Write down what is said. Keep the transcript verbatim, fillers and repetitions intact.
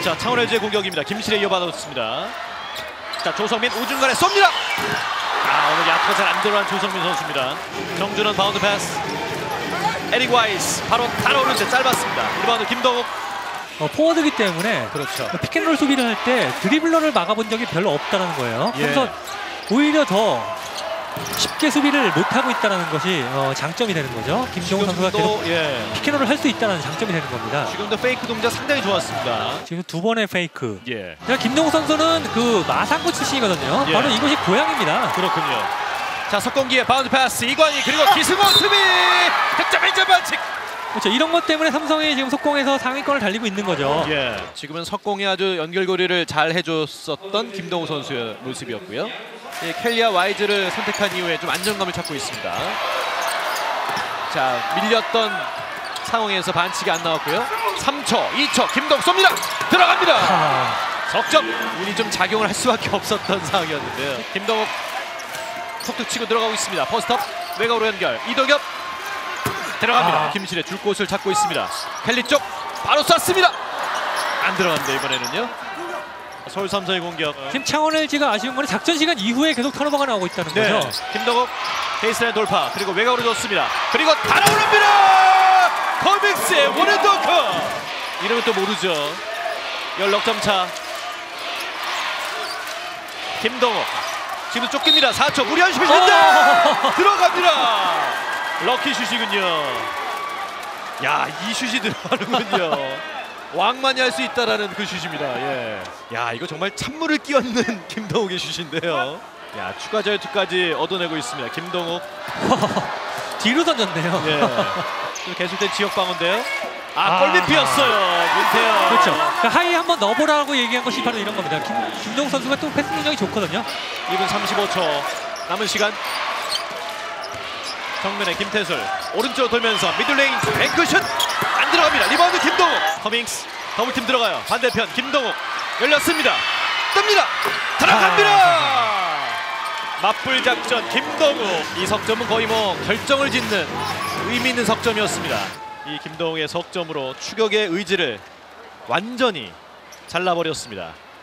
자, 창원엘지의 공격입니다. 김실에 이어받았습니다. 자, 조성민 우중간에 쏩니다. 아, 오늘 야투가 잘 안 들어간 조성민 선수입니다. 정준원 바운드 패스. 에릭 와이스 바로 달아오는데 짧았습니다. 리바운드 김동욱. 어, 포워드이기 때문에 그렇죠. 피켓롤 수비를 할 때 드리블러를 막아본 적이 별로 없다는 거예요. 예. 그래서 오히려 더 쉽게 수비를 못하고 있다는 것이 어, 장점이 되는 거죠. 김동욱 선수가 계속 예. 피켓롤을 할 수 있다는 장점이 되는 겁니다. 지금도 페이크 동작 상당히 좋았습니다. 지금 두 번의 페이크. 예. 김동욱 선수는 그 마산구 출신이거든요. 예. 바로 이곳이 고향입니다. 그렇군요. 자, 석공기의 바운드 패스 이관희 그리고 기승호 수비 득점 일 점 반칙. 그렇죠. 이런 것 때문에 삼성이 지금 속공에서 상위권을 달리고 있는 거죠. 예. 지금은 석공이 아주 연결고리를 잘 해줬었던 김동우 선수의 모습이었고요. 예, 켈리와 와이즈를 선택한 이후에 좀 안정감을 찾고 있습니다. 자, 밀렸던 상황에서 반칙이 안 나왔고요. 삼 초, 이 초 김동우 쏩니다. 들어갑니다. 하... 석점. 운이 좀 작용을 할 수밖에 없었던 상황이었는데요. 김동욱 툭툭 치고 들어가고 있습니다. 포스트업 외곽으로 연결. 이동엽 들어갑니다. 아. 김실의 줄 곳을 찾고 있습니다. 켈리 쪽 바로 쐈습니다. 안 들어갔는데 이번에는요. 서울 삼성의 공격. 지금 창원엘지가 아쉬운 건 작전 시간 이후에 계속 턴오버가 나오고 있다는 네. 거죠. 김동욱 베이스라인 돌파 그리고 외곽으로 줬습니다. 그리고 달아오릅니다. 커믹스의 원앤더커. 이러면 또 모르죠. 십육 점 차. 김동욱 지금 쫓깁니다. 사 초 무리한 슛인데 들어갑니다. 럭키 슛이군요. 야, 이 슛이 들어가는군요. 왕만이 할 수 있다라는 그 슛입니다. 예. 야, 이거 정말 찬물을 끼얹는 김동욱의 슛인데요. 야, 추가 자유투까지 얻어내고 있습니다. 김동욱. 뒤로 던졌네요. 예. 계속된 지역 방어인데요. 아, 아. 골밑이었어요. 문태영. 그렇죠. 그러니까 하이 한번 넣어보라고 얘기한 것이 바로 이런 겁니다. 김, 김동욱 선수가 또 패스 능력이 좋거든요. 이 분 삼십오 초 남은 시간. 정면에 김태술 오른쪽으로 돌면서 미들레인 뱅크슛 안 들어갑니다. 리바운드 김동욱. 커밍스 더블팀 들어가요. 반대편 김동욱 열렸습니다. 뜹니다. 들어갑니다. 아. 맞불 작전 김동욱. 이 석점은 거의 뭐 결정을 짓는 의미 있는 석점이었습니다. 이 김동욱의 석점으로 추격의 의지를 완전히 잘라버렸습니다.